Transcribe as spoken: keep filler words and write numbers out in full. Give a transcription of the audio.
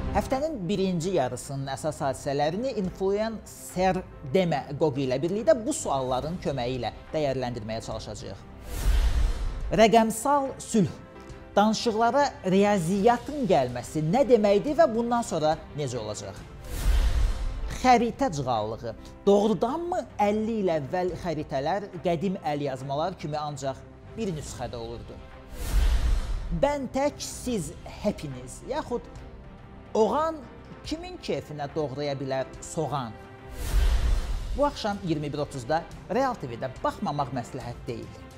Həftənin birinci yarısının əsas hadisələrini influencer Demagogi ilə birlikdə bu sualların köməyi ilə dəyərləndirməyə çalışacağıq. Rəqəmsal sülh. Danışıqlara riyaziyyatın gəlməsi nə deməkdir və bundan sonra necə olacaq? Xəritə cığallığı. Doğrudanmı əlli il əvvəl xəritələr qədim əlyazmalar kimi ancaq bir nüsxədə olurdu? Bəntək siz hepiniz, yaxud oğan kimin keyfinə doğraya bilər soğan? Bu axşam iyirmi bir otuzda Real T V-də baxmamaq məsləhət deyil.